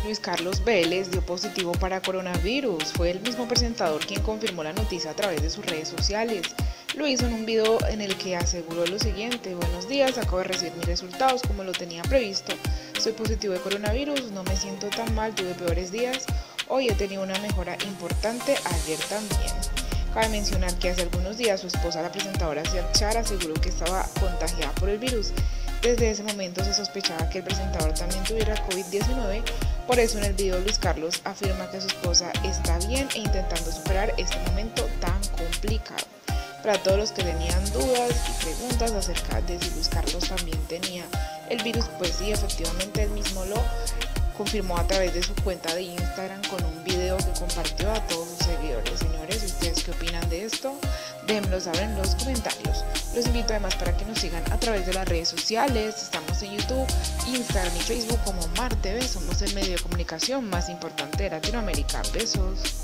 Luis Carlos Vélez dio positivo para coronavirus. Fue el mismo presentador quien confirmó la noticia a través de sus redes sociales. Lo hizo en un video en el que aseguró lo siguiente: buenos días, acabo de recibir mis resultados como lo tenía previsto. Soy positivo de coronavirus, no me siento tan mal, tuve peores días. Hoy he tenido una mejora importante, ayer también. Cabe mencionar que hace algunos días su esposa, la presentadora Ciat Char, aseguró que estaba contagiada por el virus. Desde ese momento se sospechaba que el presentador también tuviera COVID-19, por eso en el video Luis Carlos afirma que su esposa está bien e intentando superar este momento tan complicado. Para todos los que tenían dudas y preguntas acerca de si Luis Carlos también tenía el virus, pues sí, efectivamente él mismo lo confirmó a través de su cuenta de Instagram con un video que compartió a todos sus seguidores. Señores, ¿ustedes qué opinan de esto? Déjenmelo saber en los comentarios. Los invito además para que nos sigan a través de las redes sociales. Estamos en YouTube, Instagram y Facebook como Mar TV. Somos el medio de comunicación más importante de Latinoamérica. Besos.